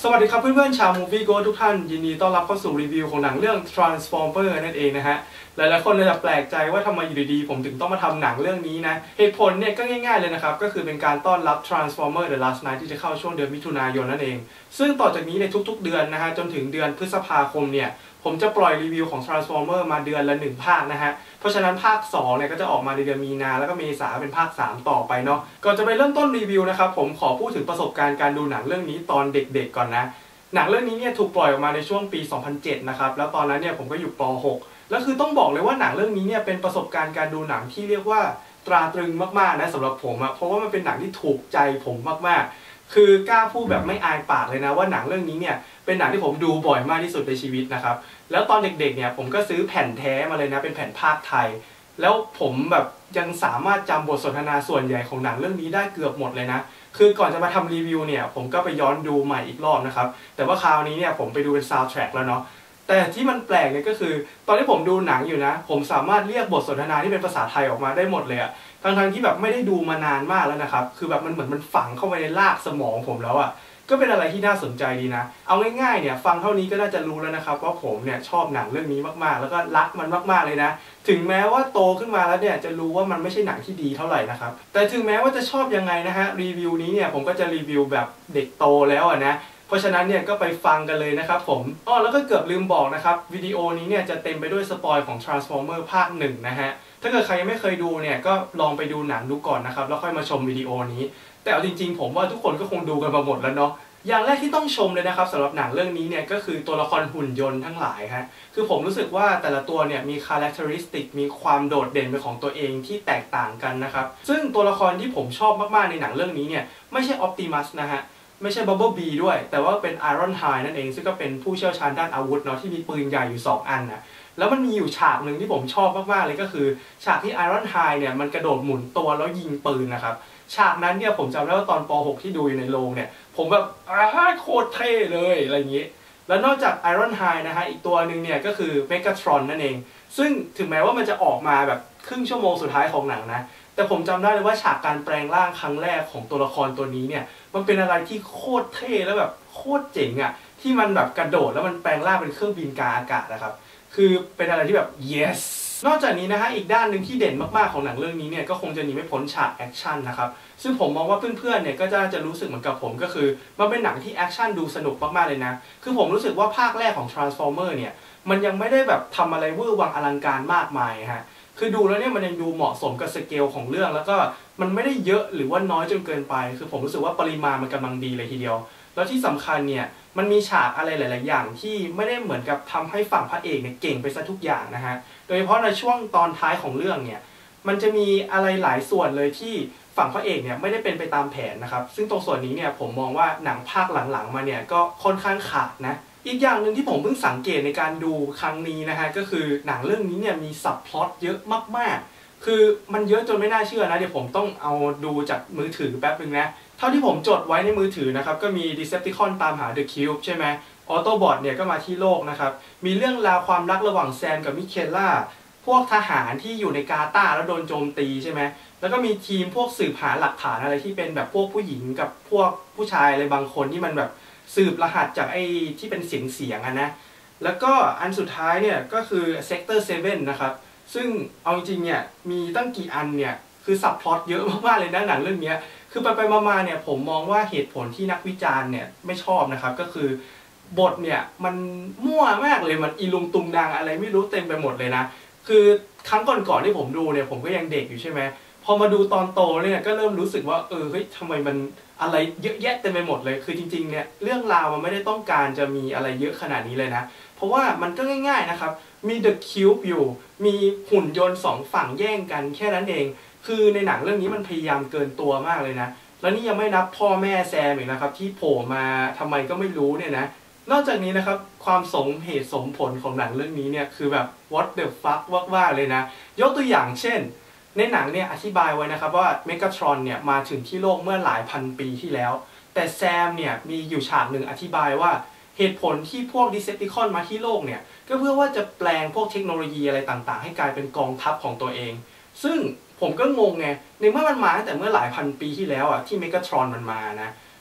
สวัสดีครับเพื่อนๆชาว Movie Go ทุกท่านยินดีต้อนรับเข้าสู่รีวิวของหนังเรื่อง Transformer นั่นเองนะฮะหลายๆคนเลยจะแปลกใจว่าทำไมอยู่ดีๆผมถึงต้องมาทำหนังเรื่องนี้นะเหตุผลเนี่ยก็ง่ายๆเลยนะครับก็คือเป็นการต้อนรับ Transformer The Last Knight ที่จะเข้าช่วงเดือนมิถุนายนนั่นเองซึ่งต่อจากนี้ในทุกๆเดือนนะฮะจนถึงเดือนพฤษภาคมเนี่ยผมจะปล่อยรีวิวของ Transformer มาเดือนละ1ภาคนะฮะเพราะฉะนั้นภาค2เนี่ยก็จะออกมาในเดือนมีนาแล้วก็เมษาเป็นภาค3ต่อไปเนาะก่อนจะไปเริ่มต้นรีวิวนะครับผมขอพูดถึงประสบการณ์การดูหนังเรื่องนี้ตอนเด็กๆก่อนนะหนังเรื่องนี้เนี่ยถูกปล่อยออกมาในช่วงปี 2007 นะครับแล้วตอนนั้นเนี่ยผมก็อยู่ป .6 แล้วคือต้องบอกเลยว่าหนังเรื่องนี้เนี่ยเป็นประสบการณ์การดูหนังที่เรียกว่าตราตรึงมากๆนะสำหรับผมอะเพราะว่ามันเป็นหนังที่ถูกใจผมมากๆคือกล้าพูดแบบไม่อายปากเลยนะว่าหนังเรื่องนี้เนี่ยเป็นหนังที่ผมดูบ่อยมากที่สุดในชีวิตนะครับแล้วตอนเด็กๆเนี่ยผมก็ซื้อแผ่นแท้มาเลยนะเป็นแผ่นภาคไทยแล้วผมแบบยังสามารถจำบทสนทนาส่วนใหญ่ของหนังเรื่องนี้ได้เกือบหมดเลยนะคือก่อนจะมาทำรีวิวเนี่ยผมก็ไปย้อนดูใหม่อีกรอบนะครับแต่ว่าคราวนี้เนี่ยผมไปดูเป็นซาวด์แทร็กแล้วเนาะแต่ที่มันแปลกเนี่ยก็คือตอนที่ผมดูหนังอยู่นะผมสามารถเรียกบทสนทนาที่เป็นภาษาไทยออกมาได้หมดเลยอะทั้งที่แบบไม่ได้ดูมานานมากแล้วนะครับคือแบบมันเหมือนมันฝังเข้าไปในรากสมองผมแล้วอะก็เป็นอะไรที่น่าสนใจดีนะเอาง่ายๆเนี่ยฟังเท่านี้ก็น่าจะรู้แล้วนะครับว่าผมเนี่ยชอบหนังเรื่องนี้มากๆแล้วก็รักมันมากๆเลยนะถึงแม้ว่าโตขึ้นมาแล้วเนี่ยจะรู้ว่ามันไม่ใช่หนังที่ดีเท่าไหร่นะครับแต่ถึงแม้ว่าจะชอบยังไงนะฮะรีวิวนี้เนี่ยผมก็จะรีวิวแบบเด็กโตแล้วนะเพราะฉะนั้นเนี่ยก็ไปฟังกันเลยนะครับผมแล้วก็เกือบลืมบอกนะครับวิดีโอนี้เนี่ยจะเต็มไปด้วยสปอยของ Transformer ภาค1นะฮะถ้าเกิดใครยังไม่เคยดูเนี่ยก็ลองไปดูหนังดูก่อนนะครับแล้วค่อยมาชมวิดีโอนี้แต่เอาจริงๆผมว่าทุกคนก็คงดูกันมาหมดแล้วเนาะอย่างแรกที่ต้องชมเลยนะครับสำหรับหนังเรื่องนี้เนี่ยก็คือตัวละครหุ่นยนต์ทั้งหลายฮะคือผมรู้สึกว่าแต่ละตัวเนี่ยมี characteristic มีความโดดเด่นเป็นของตัวเองที่แตกต่างกันนะครับซึ่งตัวละครที่ผมชอบมากๆในหนังเรื่องนี้เนี่ยไม่ใช่ Optimus นะฮะไม่ใช่ Bumblebee ด้วยแต่ว่าเป็น Ironhide นั่นเองซึ่งก็เป็นผู้เชี่ยวชาญด้านอาวุธเนาะที่มีปืนใหญ่อยู่2อันนะแล้วมันมีอยู่ฉากหนึ่งที่ผมชอบมากๆเลยก็คือฉากที่ Ironhide เนี่ยมันกระโดดหมุนตัวแล้วยิงปืนนะครับฉากนั้นเนี่ยผมจำได้ว่าตอนป .6 ที่ดูอยู่ในโรงเนี่ยผมแบบโคตรเท่เลยอะไรอย่างนี้แล้วนอกจาก Ironhide นะฮะอีกตัวหนึ่งเนี่ยก็คือ Megatron นั่นเองซึ่งถึงแม้ว่ามันจะออกมาแบบครึ่งชั่วโมงสุดท้ายของหนังนะแต่ผมจำได้เลยว่าฉากการแปลงร่างครั้งแรกของตัวละครตัวนี้เนี่ยมันเป็นอะไรที่โคตรเท่แล้วแบบโคตรเจ๋งอ่ะที่มันแบบกระโดดแล้วมันแปลงร่างเป็นเครื่องบินกลางอากาศนะครับคือเป็นอะไรที่แบบ yes นอกจากนี้นะฮะอีกด้านหนึ่งที่เด่นมากๆของหนังเรื่องนี้เนี่ยก็คงจะหนีไม่พ้นฉากแอคชั่นนะครับซึ่งผมมองว่าเพื่อนๆเนี่ยก็จะรู้สึกเหมือนกับผมก็คือมันเป็นหนังที่แอคชั่นดูสนุกมากๆเลยนะคือผมรู้สึกว่าภาคแรกของ Transformer เนี่ยมันยังไม่ได้แบบทำอะไรเวอร์วังอลังการมากมายฮะคือดูแล้วเนี่ยมันยังดูเหมาะสมกับสเกลของเรื่องแล้วก็มันไม่ได้เยอะหรือว่าน้อยจนเกินไปคือผมรู้สึกว่าปริมาณมันกำลังดีเลยทีเดียวแล้วที่สำคัญเนี่ยมันมีฉากอะไรหลายๆอย่างที่ไม่ได้เหมือนกับทำให้ฝั่งพระเอกเนี่ยเก่งไปซะทุกอย่างนะฮะโดยเฉพาะในช่วงตอนท้ายของเรื่องเนี่ยมันจะมีอะไรหลายส่วนเลยที่ฝั่งพระเอกเนี่ยไม่ได้เป็นไปตามแผนนะครับซึ่งตรงส่วนนี้เนี่ยผมมองว่าหนังภาคหลังๆมาเนี่ยก็ค่อนข้างขาดนะอีกอย่างหนึ่งที่ผมเพิ่งสังเกตในการดูครั้งนี้นะฮะก็คือหนังเรื่องนี้เนี่ยมีซับพล็อตเยอะมากๆคือมันเยอะจนไม่น่าเชื่อนะเดี๋ยวผมต้องเอาดูจากมือถือแป๊บนึงนะเท่าที่ผมจดไว้ในมือถือนะครับก็มี Decepticon ตามหา The Cube ใช่ไหม Autobot เนี่ยก็มาที่โลกนะครับมีเรื่องราวความรักระหว่างแซมกับมิเคล่าพวกทหารที่อยู่ในกาตาร์แล้วโดนโจมตีใช่ไหมแล้วก็มีทีมพวกสืบหาหลักฐานอะไรที่เป็นแบบพวกผู้หญิงกับพวกผู้ชายอะไรบางคนที่มันแบบสืบรหัสจากไอ้ที่เป็นเสียงนะแล้วก็อันสุดท้ายเนี่ยก็คือ Sector 7 นะครับซึ่งเอาจริงเนี่ยมีตั้งกี่อันเนี่ยคือซับพล็อตเยอะมากๆเลยนะหนังเรื่องนี้คือไปมาเนี่ยผมมองว่าเหตุผลที่นักวิจารณ์เนี่ยไม่ชอบนะครับก็คือบทเนี่ยมันมั่วมากเลยมันอีลุงตุงดังอะไรไม่รู้เต็มไปหมดเลยนะคือครั้งก่อนที่ผมดูเนี่ยผมก็ยังเด็กอยู่ใช่ไหมพอมาดูตอนโตเนี่ยก็เริ่มรู้สึกว่าเฮ้ยทำไมมันอะไรเยอะแยะเต็มไปหมดเลยคือจริงๆเนี่ยเรื่องราวมันไม่ได้ต้องการจะมีอะไรเยอะขนาดนี้เลยนะเพราะว่ามันก็ง่ายๆนะครับมี The Cube อยู่มีหุ่นยนต์2ฝั่งแย่งกันแค่นั้นเองคือในหนังเรื่องนี้มันพยายามเกินตัวมากเลยนะแล้วนี่ยังไม่นับพ่อแม่แซมอีกนะครับที่โผล่มาทำไมก็ไม่รู้เนี่ยนะนอกจากนี้นะครับความสมเหตุสมผลของหนังเรื่องนี้เนี่ยคือแบบ what the fuck ว่าเลยนะยกตัวอย่างเช่นในหนังเนี่ยอธิบายไว้นะครับว่าเมกาทรอนเนี่ยมาถึงที่โลกเมื่อหลายพันปีที่แล้วแต่แซมเนี่ยมีอยู่ฉากหนึ่งอธิบายว่าเหตุผลที่พวก Decepticon มาที่โลกเนี่ยก็เพื่อว่าจะแปลงพวกเทคโนโลยีอะไรต่างๆให้กลายเป็นกองทัพของตัวเองซึ่งผมก็งงไงในเมื่อมันมาตั้งแต่เมื่อหลายพันปีที่แล้วอ่ะที่เมกาทรอนมันมานะ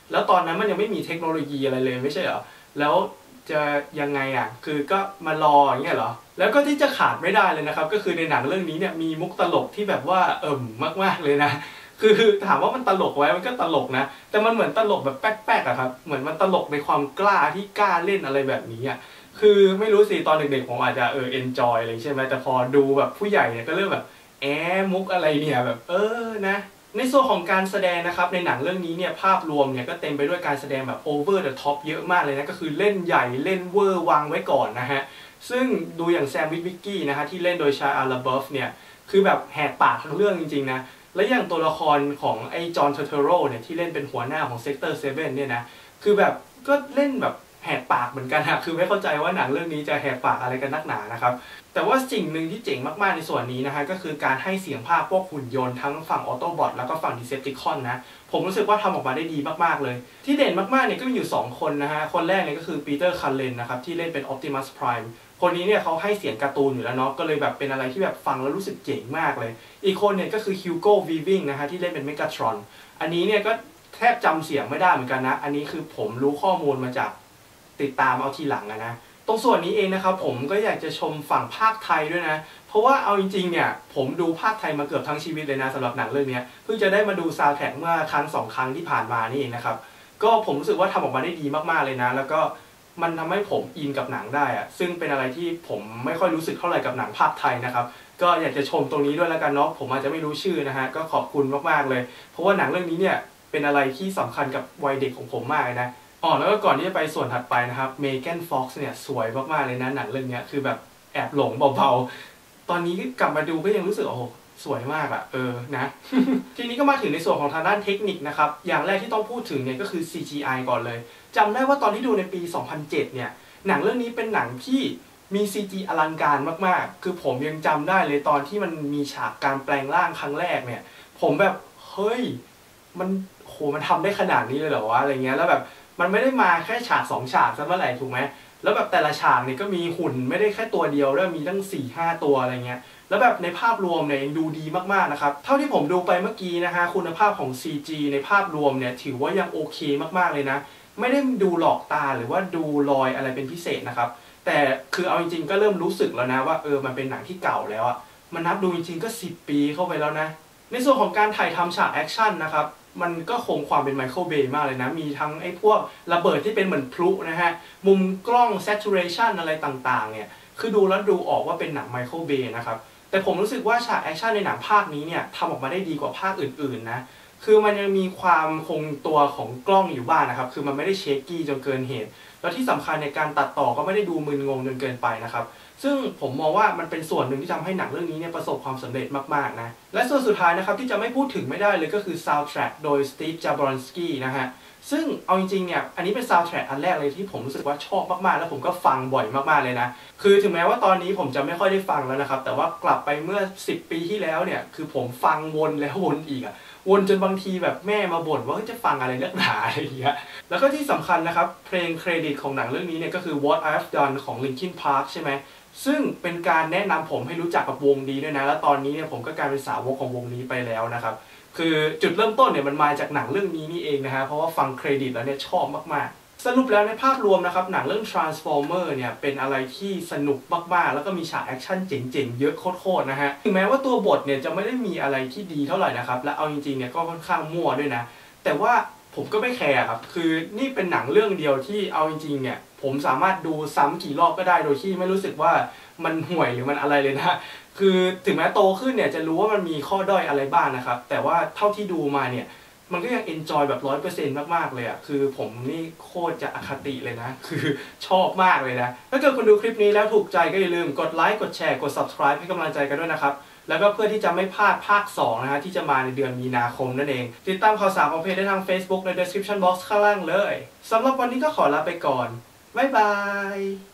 แล้วตอนนั้นมันยังไม่มีเทคโนโลยีอะไรเลยไม่ใช่เหรอแล้วจะยังไงอ่ะคือก็มารออย่างเงี้ยเหรอแล้วก็ที่จะขาดไม่ได้เลยนะครับก็คือในหนังเรื่องนี้เนี่ยมีมุกตลกที่แบบว่ามากๆเลยนะคือถามว่ามันตลกไว้มันก็ตลกนะแต่มันเหมือนตลกแบบแป๊กๆอะครับเหมือนมันตลกในความกล้าที่กล้าเล่นอะไรแบบนี้อ่ะคือไม่รู้สิตอนเด็กๆผมอาจจะenjoy อะไรใช่ไหมแต่พอดูแบบผู้ใหญ่เนี่ยก็เริ่มแบบมุกอะไรเนี่ยแบบนะในส่วนของการแสดงนะครับในหนังเรื่องนี้เนี่ยภาพรวมเนี่ยก็เต็มไปด้วยการแสดงแบบ over the top เยอะมากเลยนะก็คือเล่นใหญ่เล่นเวอร์วางไว้ก่อนนะฮะซึ่งดูอย่างแซมวิกกี้นะฮะที่เล่นโดยชาอาลาเบฟเนี่ยคือแบบแหกปากทั้งเรื่องจริงๆนะและอย่างตัวละครของไอ้จอห์นเทอร์โรเนี่ยที่เล่นเป็นหัวหน้าของเซกเตอร์7เนี่ยนะคือแบบก็เล่นแบบแหกปากเหมือนกันนะคือไม่เข้าใจว่าหนังเรื่องนี้จะแหกปากอะไรกันนักหนานะครับแต่ว่าสิ่งหนึ่งที่เจ๋งมากๆในส่วนนี้นะฮะก็คือการให้เสียงภาคพวกหุ่นยนต์ทั้งฝั่งออโตบอทแล้วก็ฝั่งดิเซปติคอนนะผมรู้สึกว่าทำออกมาได้ดีมากๆเลยที่เด่นมากๆเนี่ยก็มีอยู่2คนนะฮะคนแรกเนี่ยก็คือปีเตอร์คัลเลนนะครับที่เล่นเป็นออปติมัสไพรม์คนนี้เนี่ยเขาให้เสียงการ์ตูนอยู่แล้วเนาะก็เลยแบบเป็นอะไรที่แบบฟังแล้วรู้สึกเจ๋งมากเลยอีกคนเนี่ยก็คือฮิวโก้วีวิงนะฮะที่เล่นเป็นเมกาทรอนอันนี้เนี่ยก็แทบจำเสียงไม่ได้เหมือนกันนะอันนี้คือผมรู้ข้อมูลมาจากติดตามเอาทีหลังนะตรงส่วนนี้เองนะครับผมก็อยากจะชมฝั่งภาคไทยด้วยนะเพราะว่าเอาจริงๆเนี่ยผมดูภาคไทยมาเกือบทั้งชีวิตเลยนะสำหรับหนังเรื่องนี้เพิ่งจะได้มาดูซาวด์แทร็กเมื่อครั้ง2 ครั้งที่ผ่านมานี่เองนะครับก็ผมรู้สึกว่าทำออกมาได้ดีมากๆเลยนะแล้วก็มันทำให้ผมอินกับหนังได้อะซึ่งเป็นอะไรที่ผมไม่ค่อยรู้สึกเท่าไหร่กับหนังภาคไทยนะครับก็อยากจะชมตรงนี้ด้วยแล้วกันเนาะผมอาจจะไม่รู้ชื่อนะฮะก็ขอบคุณมากๆเลยเพราะว่าหนังเรื่องนี้เนี่ยเป็นอะไรที่สำคัญกับวัยเด็กของผมมากเลยนะแล้วก็ก่อนที่จะไปส่วนถัดไปนะครับเมแกนฟ็อกซ์เนี่ยสวยมากๆเลยนะหนังเรื่องนี้คือแบบแอบหลงเบาๆตอนนี้กลับมาดูก็ยังรู้สึกโอ้โหสวยมากอะนะ ทีนี้ก็มาถึงในส่วนของทางด้านเทคนิคนะครับอย่างแรกที่ต้องพูดถึงเนี่ยก็คือ CGI ก่อนเลยจำได้ว่าตอนที่ดูในปี 2007 เนี่ยหนังเรื่องนี้เป็นหนังที่มี CG อลังการมากๆคือผมยังจำได้เลยตอนที่มันมีฉากการแปลงร่างครั้งแรกเนี่ยผมแบบเฮ้ยมันทำได้ขนาดนี้เลยเหรอวะอะไรเงี้ยแล้วแบบมันไม่ได้มาแค่ฉาก2 ฉากซะเมื่อไหร่ถูกไหมแล้วแบบแต่ละฉากเนี่ยก็มีหุ่นไม่ได้แค่ตัวเดียวด้วยมีตั้ง 4-5 ตัวอะไรเงี้ยแล้วแบบในภาพรวมเนี่ยยังดูดีมากๆนะครับเท่าที่ผมดูไปเมื่อกี้นะฮะคุณภาพของ CG ในภาพรวมเนี่ยถือว่ายังโอเคมากๆเลยนะไม่ได้ดูหลอกตาหรือว่าดูลอยอะไรเป็นพิเศษนะครับแต่คือเอาจริงๆก็เริ่มรู้สึกแล้วนะว่ามันเป็นหนังที่เก่าแล้วอะมันนับดูจริงๆก็10 ปีเข้าไปแล้วนะในส่วนของการถ่ายทำฉากแอคชั่นนะครับมันก็คงความเป็นไมเคิลเบย์มากเลยนะมีทั้งไอ้พวกระเบิดที่เป็นเหมือนพลุนะฮะมุมกล้อง saturation อะไรต่างๆเนี่ยคือดูแล้วดูออกว่าเป็นหนังไมเคิลเบย์นะครับแต่ผมรู้สึกว่าฉากแอคชั่นในหนังภาคนี้เนี่ยทำออกมาได้ดีกว่าภาคอื่นๆนะคือมันยังมีความคงตัวของกล้องอยู่บ้างนะครับคือมันไม่ได้เชคกี้จนเกินเหตุแล้วที่สำคัญในการตัดต่อก็ไม่ได้ดูมึนงงจนเกินไปนะครับซึ่งผมมองว่ามันเป็นส่วนหนึ่งที่ทำให้หนังเรื่องนี้เนี่ยประสบความสำเร็จมากๆนะและส่วนสุดท้ายนะครับที่จะไม่พูดถึงไม่ได้เลยก็คือ soundtrack โดย Steve Jablonsky นะฮะซึ่งเอาจริงๆเนี่ยอันนี้เป็น soundtrack อันแรกเลยที่ผมรู้สึกว่าชอบมากๆแล้วผมก็ฟังบ่อยมากๆเลยนะคือถึงแม้ว่าตอนนี้ผมจะไม่ค่อยได้ฟังแล้วนะครับแต่ว่ากลับไปเมื่อ10 ปีที่แล้วเนี่ยคือผมฟังวนแล้ววนอีกอะวนจนบางทีแบบแม่มาบ่นว่าจะฟังอะไรเรื่องหนาอะไรอย่างเงี้ยแล้วก็ที่สำคัญนะครับเพลงเครดิตของหนังเรื่องนี้เนี่ยก็คือ What I've Done ของ Linkin Park ใช่ไหมซึ่งเป็นการแนะนำผมให้รู้จักกับวงนี้ด้วยนะแล้วตอนนี้เนี่ยผมก็กลายเป็นสาวกของวงนี้ไปแล้วนะครับคือจุดเริ่มต้นเนี่ยมันมาจากหนังเรื่องนี้นี่เองนะฮะเพราะว่าฟังเครดิตแล้วเนี่ยชอบมากๆสรุปแล้วในภาพรวมนะครับหนังเรื่อง Transformer เนี่ยเป็นอะไรที่สนุกมากๆแล้วก็มีฉากแอคชั่นเจ๋งๆเยอะโคตรๆนะฮะถึงแม้ว่าตัวบทเนี่ยจะไม่ได้มีอะไรที่ดีเท่าไหร่นะครับและเอาจริงๆเนี่ยก็ค่อนข้างมั่วด้วยนะแต่ว่าผมก็ไม่แคร์ครับคือนี่เป็นหนังเรื่องเดียวที่เอาจริงๆเนี่ยผมสามารถดูซ้ำกี่รอบก็ได้โดยที่ไม่รู้สึกว่ามันห่วยหรือมันอะไรเลยนะคือถึงแม้โตขึ้นเนี่ยจะรู้ว่ามันมีข้อด้อยอะไรบ้างนะครับแต่ว่าเท่าที่ดูมาเนี่ยมันก็ยังเอนจอยแบบ100%มากๆเลยอ่ะคือผมนี่โคตรจะอคติเลยนะคือชอบมากเลยนะถ้าเกิดคุณดูคลิปนี้แล้วถูกใจก็อย่าลืมกดไลค์กดแชร์กด subscribe ให้กำลังใจกันด้วยนะครับแล้วก็เพื่อที่จะไม่พลาดภาค2นะฮะที่จะมาในเดือนมีนาคมนั่นเองติดตามข่าวสารของเพจได้ทาง Facebook ใน description box ข้างล่างเลยสำหรับวันนี้ก็ขอลาไปก่อนบ๊ายบาย